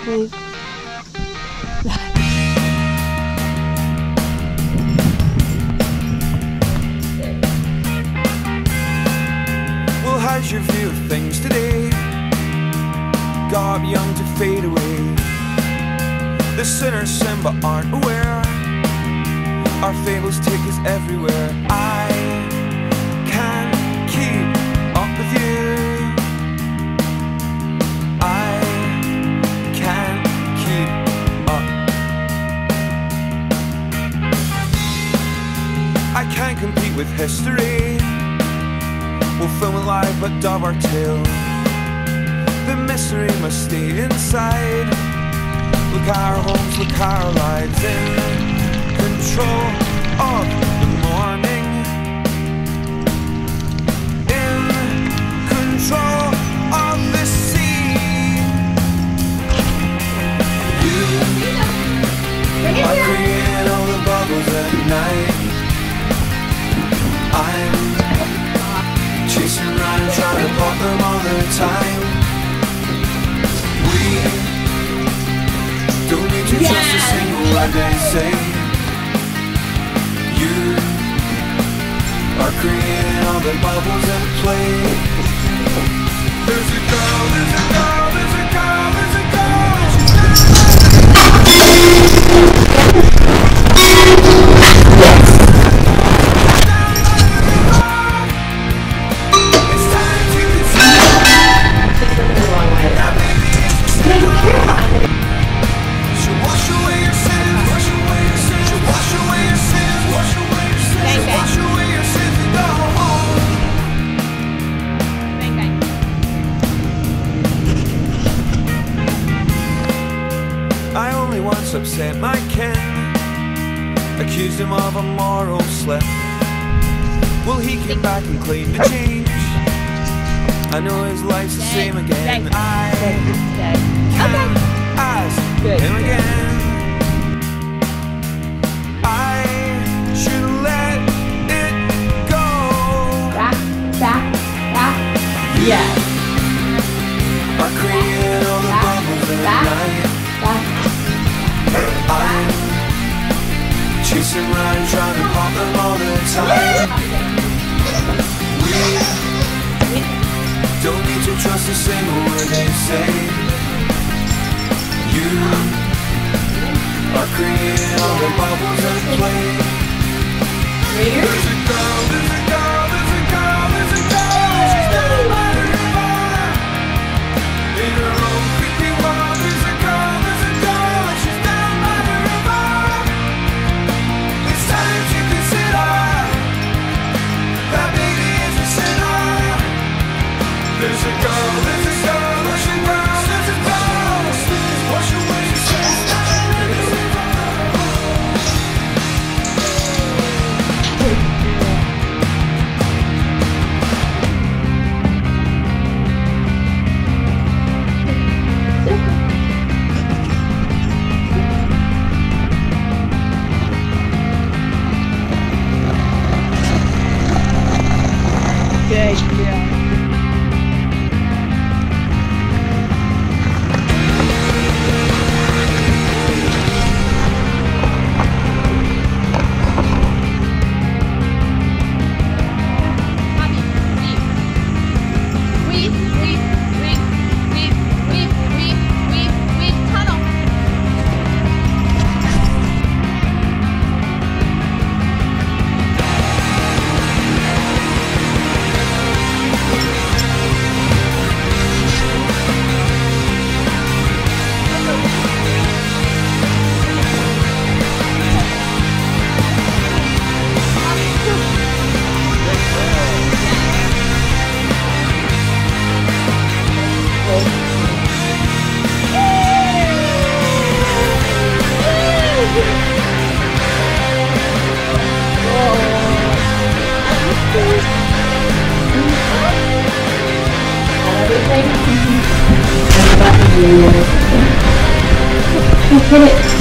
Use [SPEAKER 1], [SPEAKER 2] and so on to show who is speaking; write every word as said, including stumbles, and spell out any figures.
[SPEAKER 1] please.
[SPEAKER 2] Well, how's your view of things today? Got up young to fade away. The sinners sin but aren't aware. Our fables take us everywhere. I can't keep up with you. I can't keep up. I can't compete with history. We'll film it live but dub our tale. The mystery must stay inside. Look at our homes, look at our lives. In control of the morning, in control of the sea. You are creating all the bubbles at night. I'm chasing around trying to pop them all the time. We don't need to trust a single word they say. You are creating all the bubbles at play. There's a girl, there's a girl, there's a girl, there's a girl. It's time to consider that baby is the she'll wash away your sins, wash away your sins, she'll wash away your sins, wash away your sins, she'll wash away your sins and go home. Bang bang. I only once upset my kin, accused him of a moral slip. Well, he came back and claimed to change. I know his life's the same again. I can't ask him again. I should let it go.
[SPEAKER 1] Back, back, back. Yes.
[SPEAKER 2] I created all the bubbles at night.
[SPEAKER 1] Back.
[SPEAKER 2] I'm chasing around trying to pop them all the time. We don't need to trust a single word they say. You are creating all the bubbles at play. There's a girl, there's a girl, there's a girl, there's a girl. She's down by the river. In her own creepy world, there's a girl, there's a girl. She's down by the river. It's time to consider that baby is a sinner. There's a girl, there's a girl, there's a girl, there's a girl. Wash away your sins.
[SPEAKER 1] Good, yeah. Everything. Hit it.